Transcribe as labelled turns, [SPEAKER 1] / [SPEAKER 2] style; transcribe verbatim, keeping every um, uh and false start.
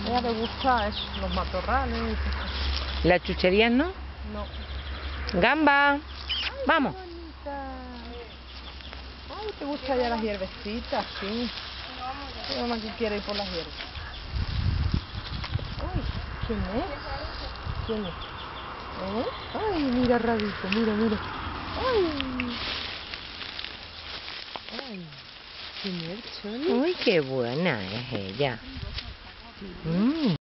[SPEAKER 1] A ella le gusta eso, los matorrales y cosas.
[SPEAKER 2] ¿Las chucherías no?
[SPEAKER 1] No.
[SPEAKER 2] Gamba,
[SPEAKER 1] Ay,
[SPEAKER 2] vamos.
[SPEAKER 1] qué bonita. Ay, te gusta ya las hierbecitas, sí. Mi mamá que quiere ir por las hierbas. Ay, ¿quién es? ¿Quién es? ¿Eh? Ay, mira Rabito, mira, mira. Ay. Ay, ¿quién es, Choni?
[SPEAKER 2] Uy, qué buena es ella. Mm.